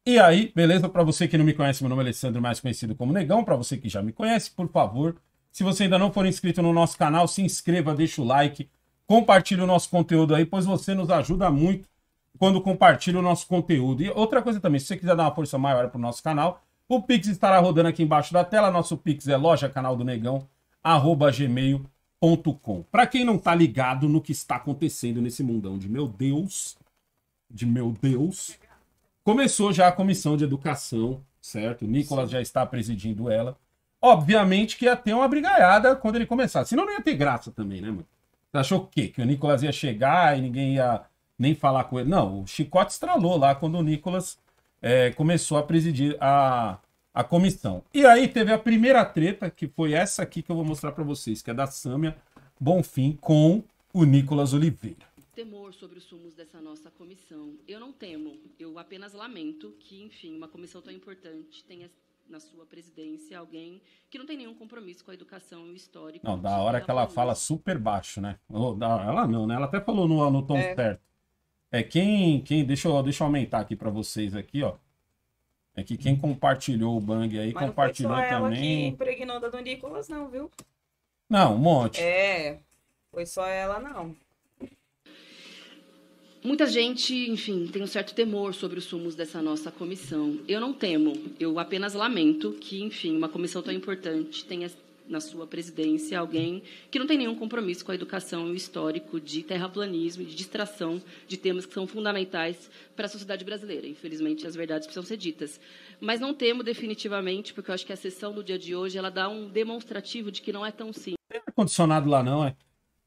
E aí, beleza? Para você que não me conhece, meu nome é Alessandro, mais conhecido como Negão. Para você que já me conhece, por favor, se você ainda não for inscrito no nosso canal, se inscreva, deixa o like, compartilhe o nosso conteúdo aí, pois você nos ajuda muito quando compartilha o nosso conteúdo. E outra coisa também, se você quiser dar uma força maior para o nosso canal, o Pix estará rodando aqui embaixo da tela. Nosso Pix é lojacanaldonegão@gmail.com. Para quem não tá ligado no que está acontecendo nesse mundão de meu Deus, começou já a comissão de educação, certo? O Nicolas já está presidindo ela. Obviamente que ia ter uma brigaiada quando ele começar. Senão não ia ter graça também, né, mano? Você achou o quê? Que o Nicolas ia chegar e ninguém ia nem falar com ele? Não, o chicote estralou lá quando o Nicolas começou a presidir a comissão. E aí teve a primeira treta, que foi essa aqui que eu vou mostrar para vocês, que é da Sâmia Bonfim com o Nicolas Oliveira. Temor sobre os rumos dessa nossa comissão. Eu não temo, eu apenas lamento que, enfim, uma comissão tão importante tenha na sua presidência alguém que não tem nenhum compromisso com a educação e o histórico. Não, da hora que ela fala super baixo, né? Ela não, né? Ela até falou no tom certo. Deixa eu aumentar aqui para vocês aqui, ó. É que quem compartilhou o Bang aí, mas compartilhou não foi só ela também. que impregnou da do Nicolas, não, viu? Não, um monte. Foi só ela, não. Muita gente, enfim, tem um certo temor sobre os rumos dessa nossa comissão. Eu não temo, eu apenas lamento que, enfim, uma comissão tão importante tenha na sua presidência alguém que não tem nenhum compromisso com a educação e o histórico de terraplanismo e de distração de temas que são fundamentais para a sociedade brasileira. Infelizmente, as verdades precisam ser ditas. Mas não temo definitivamente, porque eu acho que a sessão do dia de hoje ela dá um demonstrativo de que não é tão simples. Não tem ar-condicionado lá não, é?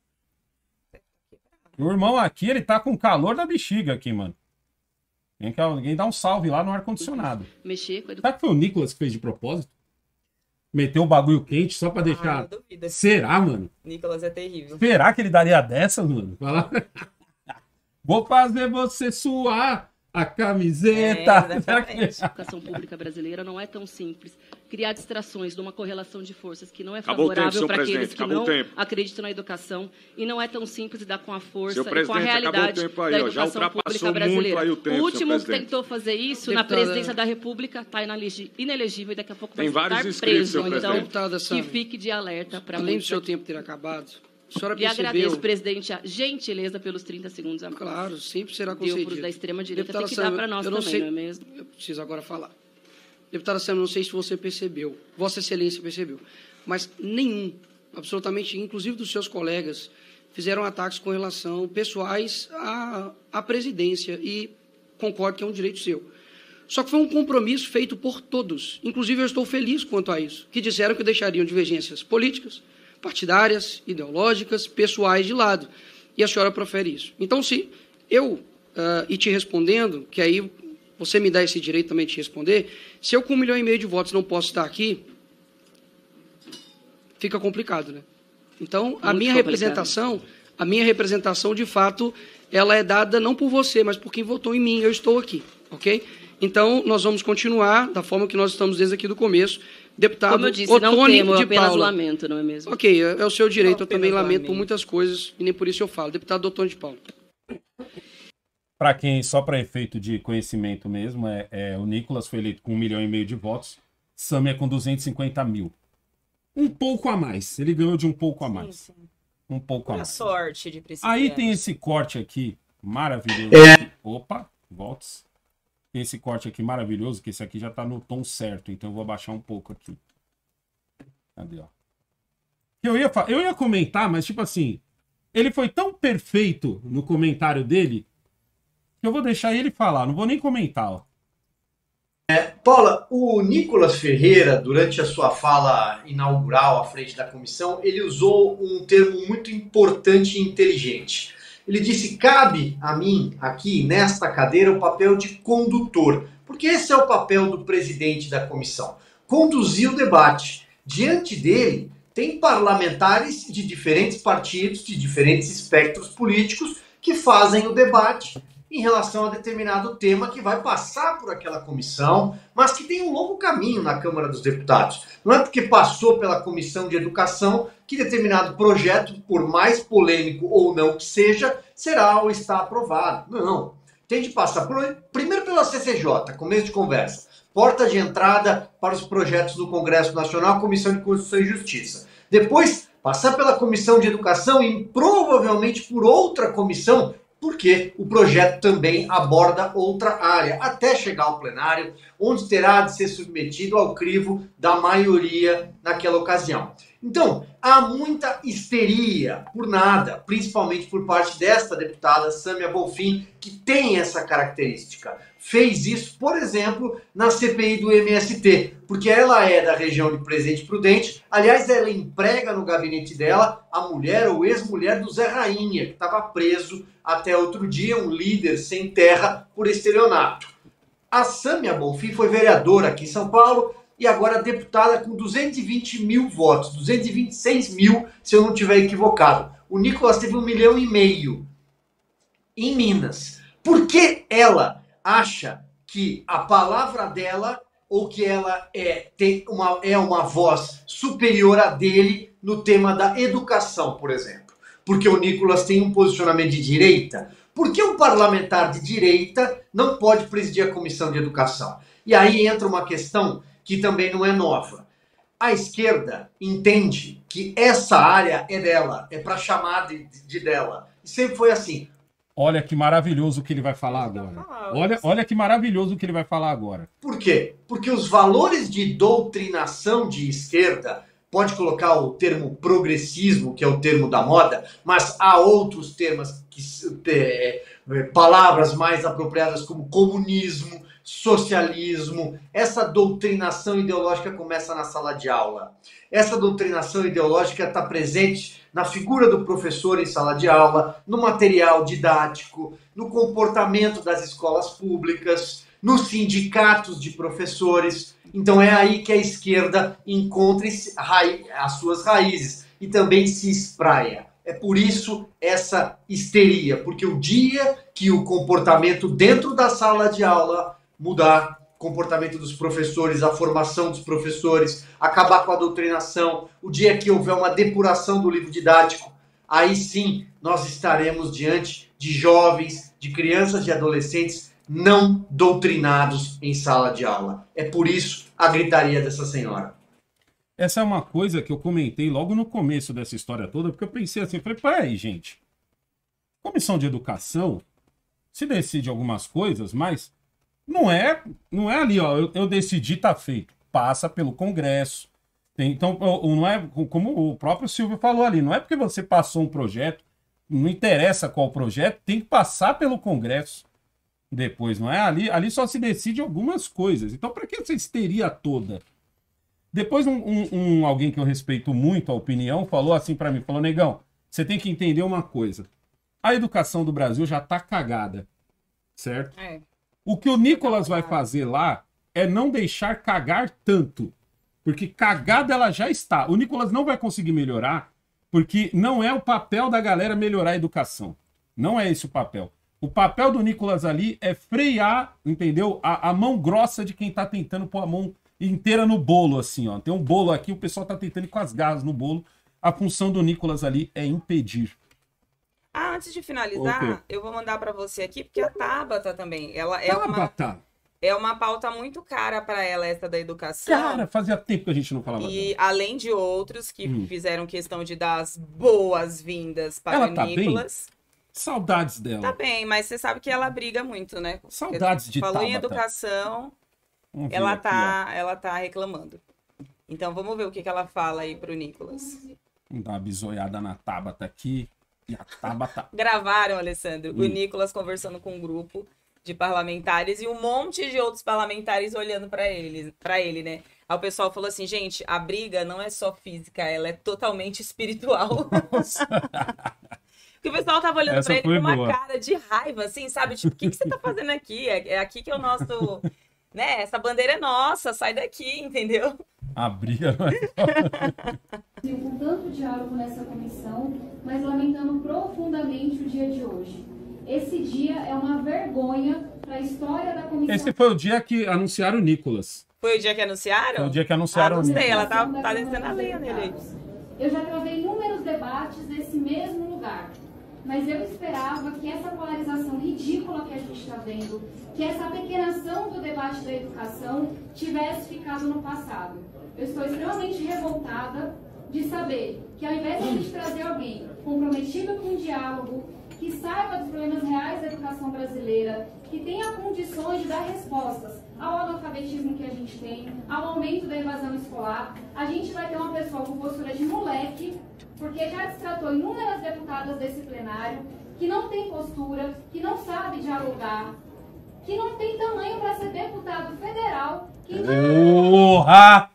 O irmão aqui, ele tá com calor da bexiga aqui, mano. Alguém dá um salve lá no ar-condicionado. Mexer com a educação. Será que foi o Nicolas que fez de propósito? Meteu o bagulho quente só pra deixar... eu duvido. Será, mano? Nicolas é terrível. Será que ele daria dessas, mano? Fala... Vou fazer você suar a camiseta. Exatamente. A educação pública brasileira não é tão simples. Criar distrações de uma correlação de forças que não é Acabou o tempo, favorável senhor para aqueles presidente. que Acabou não o tempo. acreditam na educação e não é tão simples lidar com a força Senhor e com a presidente, acabou o realidade tempo aí, da ó. Já educação ultrapassou pública muito brasileira. aí o tempo, O último senhor que presidente. tentou fazer isso na Deputada- presidência da República está inelegível e daqui a pouco vai Tem vários estar inscritos, preso. senhor Então, presidente. Deputada que Sâmia, fique de alerta para além do muitos seu aqui. tempo ter acabado, a senhora E agradeço, percebeu... presidente, a gentileza pelos 30 segundos a mais. Claro, sempre será Deu para os concedido. da extrema-direita, tem Deputada que dar Sâmia, para nós eu também, sei- não é mesmo? Eu preciso agora falar. Deputada Sâmia, não sei se você percebeu, Vossa Excelência percebeu, mas nenhum, absolutamente, inclusive dos seus colegas, fizeram ataques com relação pessoais à presidência e concordo que é um direito seu. Só que foi um compromisso feito por todos, inclusive eu estou feliz quanto a isso, que disseram que deixariam divergências políticas, partidárias, ideológicas, pessoais de lado. E a senhora profere isso. Então, se eu, e te respondendo, que aí você me dá esse direito também de te responder, se eu com 1,5 milhão de votos não posso estar aqui, fica complicado, né? Então, a minha representação, de fato, ela é dada não por você, mas por quem votou em mim, eu estou aqui, ok? Então, nós vamos continuar da forma que nós estamos desde aqui do começo. Deputado Como eu disse, Ottoni não temo, eu de apenas Paula. lamento, não é mesmo? Ok, é o seu direito, Não eu também apenas lamento por lamento. muitas coisas, e nem por isso eu falo. Deputado Ottoni de Paula. Para quem, só para efeito de conhecimento mesmo, o Nicolas foi eleito com 1,5 milhão de votos, Sâmia com 250 mil. Um pouco a mais. Ele ganhou de um pouco a mais. Sim. Um pouco a Pura mais. sorte de principiante. Aí tem esse corte aqui, maravilhoso. Opa, volts. Tem esse corte aqui maravilhoso, que esse aqui já tá no tom certo, então eu vou abaixar um pouco aqui. Cadê, ó? Eu ia comentar, mas tipo assim, ele foi tão perfeito no comentário dele, que eu vou deixar ele falar, não vou nem comentar, ó. Paula, o Nicolas Ferreira, durante a sua fala inaugural à frente da comissão, ele usou um termo muito importante e inteligente. Ele disse: cabe a mim, aqui nesta cadeira, o papel de condutor, porque esse é o papel do presidente da comissão, conduzir o debate. Diante dele, tem parlamentares de diferentes partidos, de diferentes espectros políticos, que fazem o debate em relação a determinado tema que vai passar por aquela comissão, mas que tem um longo caminho na Câmara dos Deputados. Não é porque passou pela Comissão de Educação que determinado projeto, por mais polêmico ou não que seja, será ou está aprovado. Não. tem de passar primeiro pela CCJ, começo de conversa, porta de entrada para os projetos do Congresso Nacional, Comissão de Constituição e Justiça. Depois, passar pela Comissão de Educação e provavelmente por outra comissão, porque o projeto também aborda outra área, até chegar ao plenário, onde terá de ser submetido ao crivo da maioria naquela ocasião. Então, há muita histeria por nada, principalmente por parte desta deputada Sâmia Bonfim, que tem essa característica. Fez isso, por exemplo, na CPI do MST, porque ela é da região de Presidente Prudente. Aliás, ela emprega no gabinete dela a mulher ou ex-mulher do Zé Rainha, que estava preso até outro dia, um líder sem terra por estelionato. A Sâmia Bonfim foi vereadora aqui em São Paulo e agora deputada com 220 mil votos, 226 mil, se eu não estiver equivocado. O Nicolas teve 1,5 milhão em Minas. Por que ela acha que a palavra dela, ou que ela é uma voz superior à dele no tema da educação, por exemplo? Porque o Nicolas tem um posicionamento de direita? Por que um parlamentar de direita não pode presidir a Comissão de Educação? E aí entra uma questão que também não é nova. A esquerda entende que essa área é dela, é para chamar de dela. E sempre foi assim. Olha que maravilhoso o que ele vai falar agora. Olha que maravilhoso o que ele vai falar agora. Por quê? Porque os valores de doutrinação de esquerda, pode colocar o termo progressismo, que é o termo da moda, mas há outros termos, palavras mais apropriadas como comunismo, socialismo. Essa doutrinação ideológica começa na sala de aula. Essa doutrinação ideológica está presente na figura do professor em sala de aula, no material didático, no comportamento das escolas públicas, nos sindicatos de professores. Então é aí que a esquerda encontra as suas raízes e também se espraia. É por isso essa histeria, porque o dia que o comportamento dentro da sala de aula mudar, o comportamento dos professores, a formação dos professores, acabar com a doutrinação, o dia que houver uma depuração do livro didático, aí sim nós estaremos diante de jovens, de crianças e adolescentes não doutrinados em sala de aula. É por isso a gritaria dessa senhora. Essa é uma coisa que eu comentei logo no começo dessa história toda, porque eu pensei assim, falei, peraí, gente, comissão de educação se decide algumas coisas, mas não é ali, ó, eu decidi, tá feito. Passa pelo Congresso. Então, não é como o próprio Silvio falou ali, não é porque você passou um projeto, não interessa qual projeto, tem que passar pelo Congresso depois, não é? Ali só se decide algumas coisas. Então, para que essa histeria toda? Depois, alguém que eu respeito muito a opinião falou assim para mim, falou, negão, você tem que entender uma coisa. A educação do Brasil já tá cagada, certo? É. O que o Nicolas vai fazer lá é não deixar cagar tanto. Porque cagada ela já está. O Nicolas não vai conseguir melhorar, porque não é o papel da galera melhorar a educação. Não é esse o papel. O papel do Nicolas ali é frear, entendeu? A mão grossa de quem tá tentando pôr a mão inteira no bolo, assim, ó. Tem um bolo aqui, o pessoal tá tentando ir com as garras no bolo. A função do Nicolas ali é impedir. Ah, antes de finalizar, eu vou mandar para você aqui, porque a Tabata também, ela é uma pauta muito cara para ela, essa da educação. Cara, fazia tempo que a gente não falava dela. E além de outros que fizeram questão de dar as boas-vindas para o Nicolas. Bem? Saudades dela. Tá bem, mas você sabe que ela briga muito, né? Saudades de Tabata. Falou em educação, ela tá reclamando. Então vamos ver o que ela fala aí pro Nicolas. Vamos dar uma bisoiada na Tabata aqui. E a Tabata... Gravaram, Alessandro, o Nicolas conversando com um grupo de parlamentares e um monte de outros parlamentares olhando para ele, né? Aí o pessoal falou assim, gente, a briga não é só física, ela é totalmente espiritual. Porque o pessoal tava olhando para ele com uma cara de raiva, assim, sabe? Tipo, o que você tá fazendo aqui? É aqui que é o nosso... né? Essa bandeira é nossa, sai daqui, entendeu? A briga... Com tanto diálogo nessa comissão, mas lamentando profundamente o dia de hoje. Esse dia é uma vergonha para a história da comissão. Esse foi o dia que anunciaram o Nicolas. Foi o dia que anunciaram? Foi o dia que anunciaram o Nicolas. Ela tá descendo a lenha nele. Eu já gravei inúmeros debates nesse mesmo lugar. mas eu esperava que essa polarização ridícula que a gente está vendo, que essa pequenação do debate da educação tivesse ficado no passado. Eu estou extremamente revoltada de saber que, ao invés de a gente trazer alguém comprometido com o diálogo, que saiba dos problemas reais da educação brasileira, que tenha condições de dar respostas ao analfabetismo que a gente tem, ao aumento da evasão escolar, a gente vai ter uma pessoa com postura de moleque, porque já destratou inúmeras deputadas desse plenário, que não tem postura, que não sabe dialogar, que não tem tamanho para ser deputado federal. Que... Porra!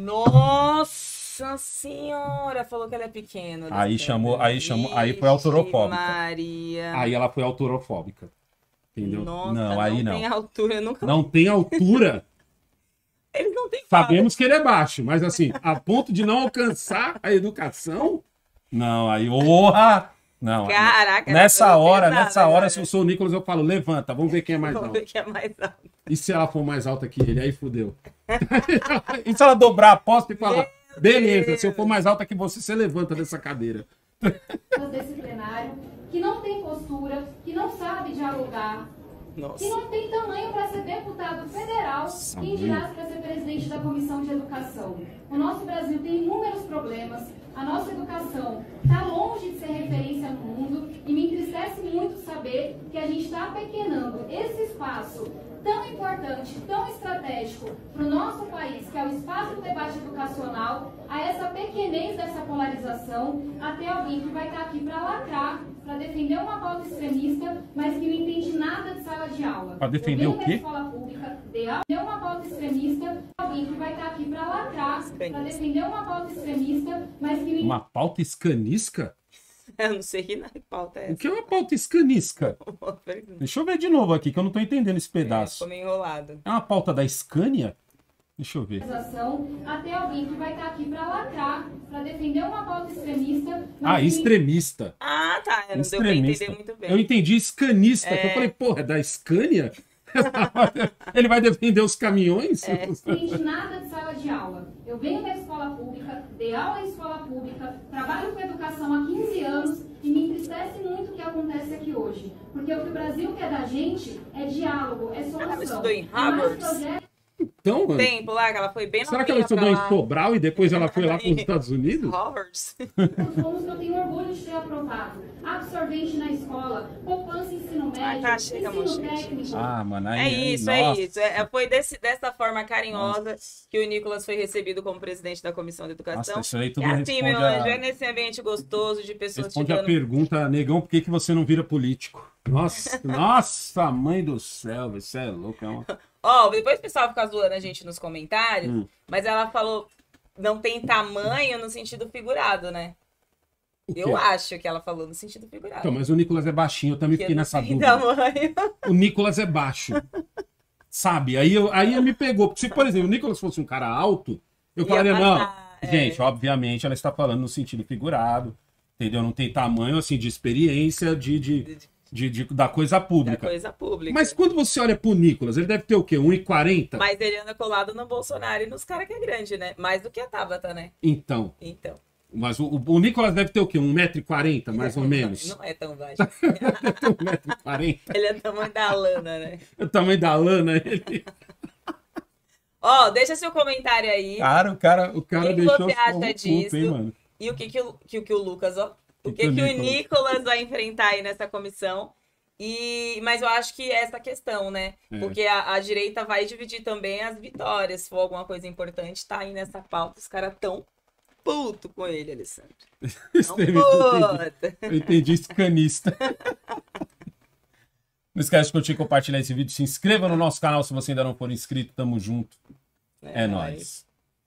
Nossa senhora! Falou que ela é pequena. Aí foi autorofóbica. Maria. Aí ela foi autorofóbica. Entendeu? Nossa, não, aí não. Tem altura, eu nunca... Não tem altura. Eles não têm Sabemos que ele é baixo, mas assim, a ponto de não alcançar a educação? Não, aí, porra! Não. Caraca, nessa hora, pesada, se eu sou o Nicolas, eu falo, levanta, vamos ver quem é mais alto. Vamos ver quem é mais alto. E se ela for mais alta que ele? Aí fudeu. E se ela dobrar a aposta e falar, beleza, se eu for mais alta que você levanta dessa cadeira. Desse plenário, que não tem postura, que não sabe dialogar, Nossa. que não tem tamanho para ser deputado federal, quem dirá para ser presidente da Comissão de Educação. O nosso Brasil tem inúmeros problemas, a nossa educação está longe de ser referência no mundo e me entristece muito saber que a gente está apequenando esse espaço tão importante, tão estratégico para o nosso país, que é o espaço do debate educacional, a essa pequenez dessa polarização, até alguém que vai estar aqui para lacrar, para defender uma pauta extremista, mas que não entende nada de sala de aula. Para defender o quê? Escola pública, defender uma pauta extremista, alguém que vai estar aqui para lacrar, para defender uma pauta extremista, mas que não... Uma pauta escanisca? Eu não sei que pauta é essa. O que é uma pauta escanisca? Deixa eu ver de novo aqui, que eu não tô entendendo esse pedaço. Ficou meio enrolado. É uma pauta da Scania? Deixa eu ver. Até alguém que vai estar aqui para lacrar, para defender uma pauta extremista. Mas extremista. Ah, tá. Eu não deu pra entender muito bem. Eu entendi escanista. Eu falei, porra, é da Scania? Ele vai defender os caminhões? Não entende nada de sala de aula. Eu venho da escola pública, dei aula em escola pública, trabalho com educação há 15 anos e me entristece muito o que acontece aqui hoje. Porque o que o Brasil quer da gente é diálogo, é solução. Ela estudou em Harvard? Então, mano, tempo lá, que ela foi bem será que ela estudou em Sobral e depois ela foi lá para os Estados Unidos? Harvard. Os fomos que eu tenho orgulho de ter aprovado. Absorvente na escola, poupança em ensino médio, tá, chega, ensino técnico. Ah, mano, aí, É isso. Foi dessa forma carinhosa Nossa. que o Nicolas foi recebido como presidente da Comissão de Educação. Nossa, isso aí tudo E assim, meu responde anjo, é nesse ambiente gostoso de pessoas responde a pergunta, negão, por que você não vira político? Nossa, mãe do céu, você é louco. É uma... Ó, depois o pessoal fica zoando a gente nos comentários, mas ela falou, não tem tamanho no sentido figurado, né? Eu acho que ela falou no sentido figurado. Então, mas o Nicolas é baixinho, eu também fiquei nessa dúvida. Tamanho. O Nicolas é baixo. Sabe? Aí me pegou. Porque se, por exemplo, o Nicolas fosse um cara alto, eu falaria, passar, não. Gente, obviamente, ela está falando no sentido figurado. Entendeu? Não tem tamanho, assim, de experiência da coisa pública. Da coisa pública. Mas quando você olha pro Nicolas, ele deve ter o quê? 1,40? Mas ele anda colado no Bolsonaro e nos caras que é grande, né? Mais do que a Tabata, né? Então. Mas o Nicolas deve ter o quê? 1,40 m, mais ou menos? Não é tão baixo assim. Deve ter 1,40 m. Ele é o tamanho da Lana, né? O tamanho da Lana, ele... Ó, deixa seu comentário aí. Cara, o cara deixou... O que você acha disso? Puto, hein, mano? E o que o Lucas, ó? O que o Nicolas vai enfrentar aí nessa comissão? Mas eu acho que é essa questão, né? Porque a direita vai dividir também as vitórias. Se for alguma coisa importante, tá aí nessa pauta. Os caras tão puto com ele, Alessandro. Eu entendi escanista. Não esquece de curtir e compartilhar esse vídeo. Se inscreva no nosso canal se você ainda não for inscrito. Tamo junto. É nóis.